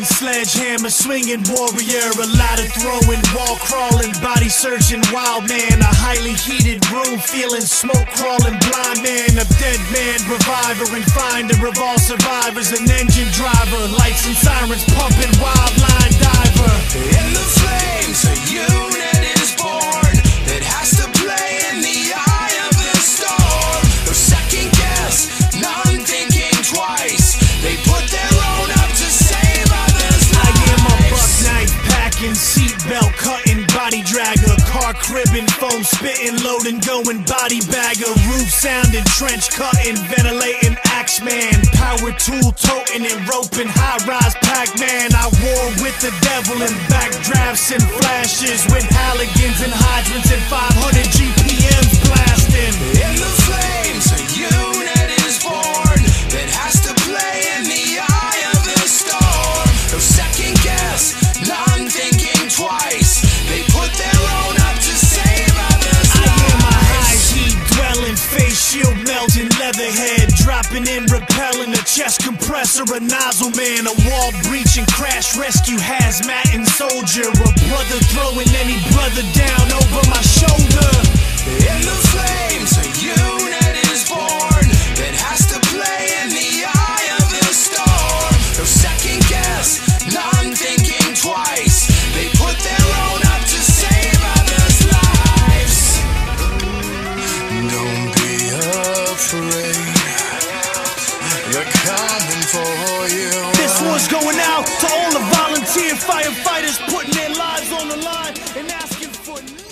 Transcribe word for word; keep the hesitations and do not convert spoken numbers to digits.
Swinging sledgehammer, swinging warrior, a ladder throwing, wall crawling, body searching, wild man. A highly heated room, feeling smoke crawling, blind man. A dead man, reviver and finder of all survivors. An engine driver, lights and sirens pumping, wild line diver. In the flames, a unit is born that has to play in the eye of the storm. No second guess, none thinking twice. They put their own up to save others' lives. I am a buck knife packing, seatbelt cutting, body dragger, car cribbing, foam spitting, loading, going, body bagger, roof sounding, trench cutting, ventilating, axe man, power tool toting and roping, high rise Pac-Man. I war with the devil in backdrafts and flashes, with Halligans and hydrants and five hundred G P Ms blasting. In the flames, a unit is born that has to play in the eye of the storm. No second guess, none thinking twice. They put their own up to save others' I am a high lives. heat dwelling, face shield melting, leatherhead dropping in, repelling, a chest compressor, a nozzle man, a wall breaching, crash rescue, hazmat and soldier, a brother throwing any brother down over my shoulder. In the flames, a unit is born that has to play in the eye of the storm. No second guess, none thinking twice. They put their own up to save others' lives. Don't be afraid, they're coming for you. This one's going out to all the volunteer firefighters putting their lives on the line and asking for